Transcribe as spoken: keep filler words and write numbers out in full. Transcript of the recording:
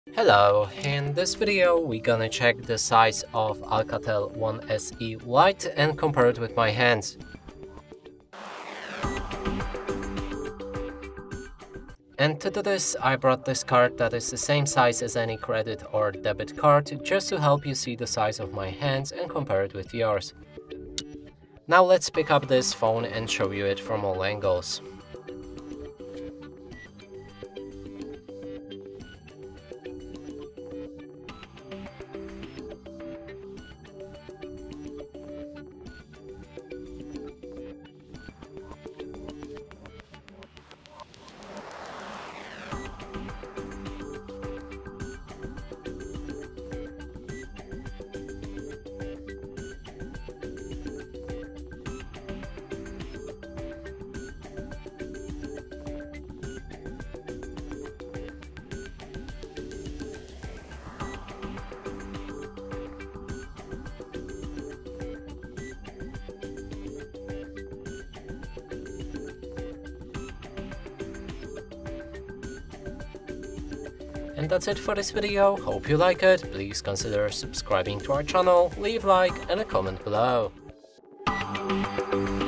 Hello, in this video we're gonna check the size of Alcatel one S E Lite and compare it with my hands. And to do this, I brought this card that is the same size as any credit or debit card, just to help you see the size of my hands and compare it with yours. Now let's pick up this phone and show you it from all angles. And that's it for this video. Hope you like it. Please consider subscribing to our channel, leave a like and a comment below.